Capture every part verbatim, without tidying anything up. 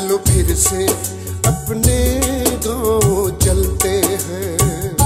चलो फिर से अपने गाँव चलते हैं।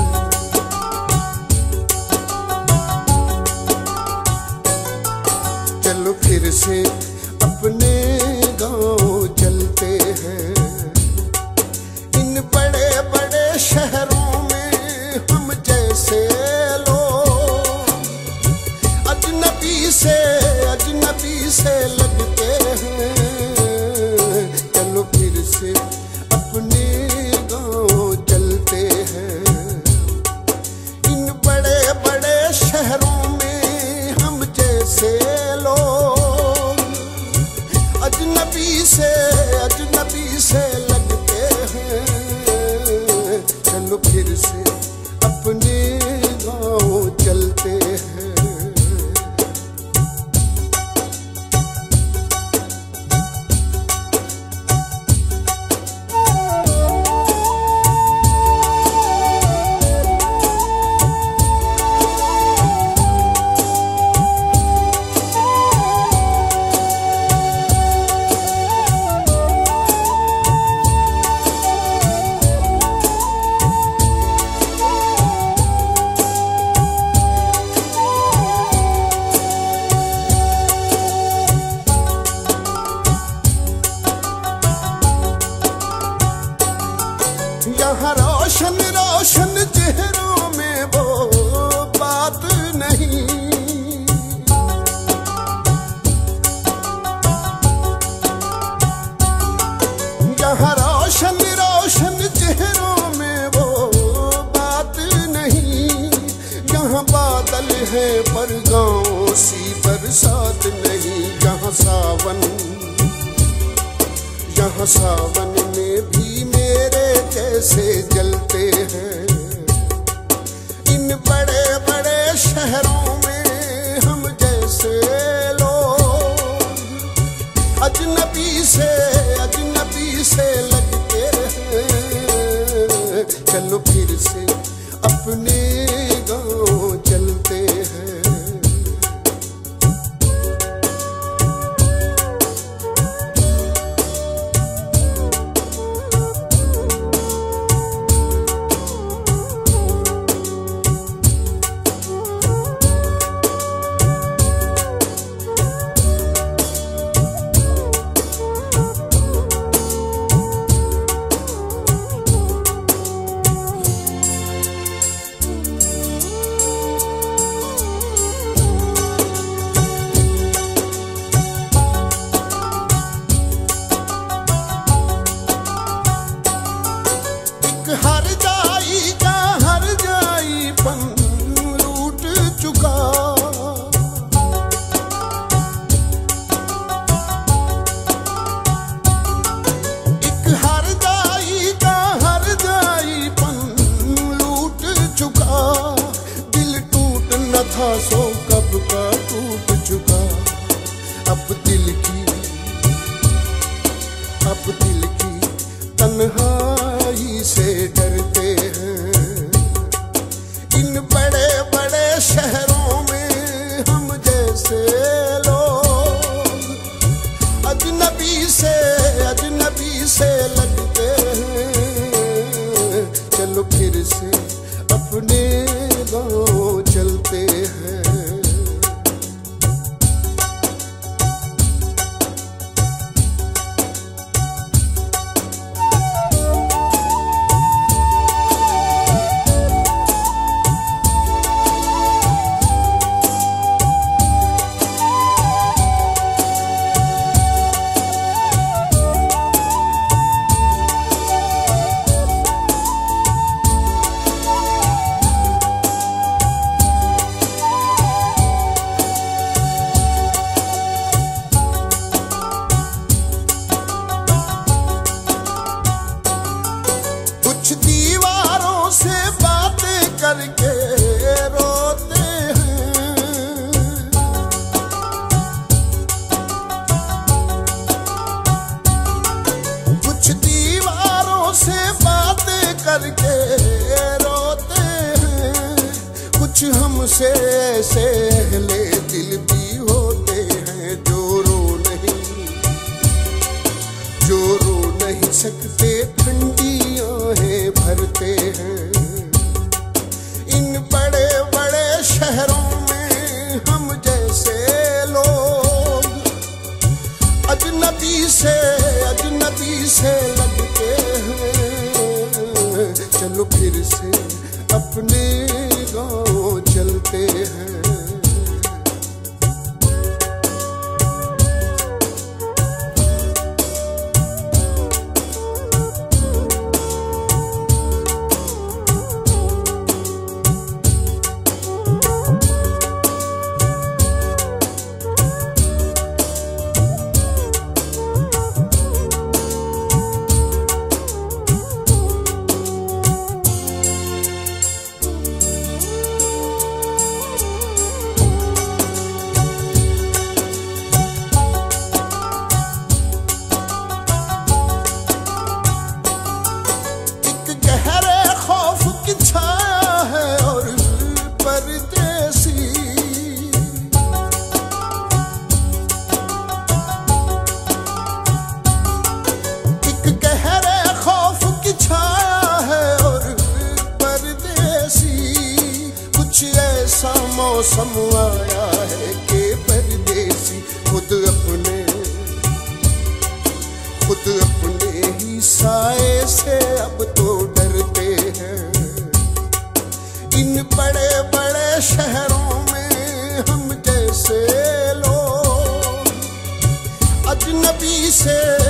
चलो फिर से अपने गाँव चलते हैं। इन बड़े बड़े शहरों में हम जैसे लोग अजनबी से अजनबी से लगते हैं। चलो फिर से अपने गाँव चलते हैं। इन बड़े बड़े शहरों में हम जैसे लोग अजनबी से अजनबी से लगते हैं। चलो फिर से अपने गाँव चलते हैं। यहाँ रोशन रोशन चेहरों में वो बात नहीं। यहाँ रोशन रोशन चेहरों में वो बात नहीं। यहाँ बादल है पर गाँव सी बरसात नहीं। यहाँ सावन यहाँ सावन में भी मेरे कैसे जलते हैं। इन बड़े बड़े शहरों में हम जैसे लोग अजनबी से अजनबी से लगते हैं। चलो फिर से अपने गाँव चलते हैं। हर जाई का हर जाई पन लूट चुका। एक हर जाई का हर जाई पन लूट चुका। दिल टूट न था सो कब का टूट चुका। अब दिल की अब दिल की तन्हाई से डरते हैं। इन बड़े बड़े शहरों में हम जैसे लोग अजनबी से अजनबी से लगते हैं। चलो फिर से अपने गाँव चलते हैं। कुछ दीवारों से बातें करके रोते हैं। कुछ दीवारों से बातें करके रोते हैं। कुछ हमसे ऐसे अहले दिल भी होते हैं जो रो नहीं जो रो सकते ठंडी आहें भरते हैं। इन बड़े बड़े शहरों में हम जैसे लोग अजनबी से अजनबी से लगते हैं। चलो फिर से अपने गाँव चलते हैं। मौसम आया है कि परदेसी खुद अपने खुद अपने ही साए से अब तो डरते हैं। इन बड़े बड़े शहरों में हम जैसे लोग अजनबी से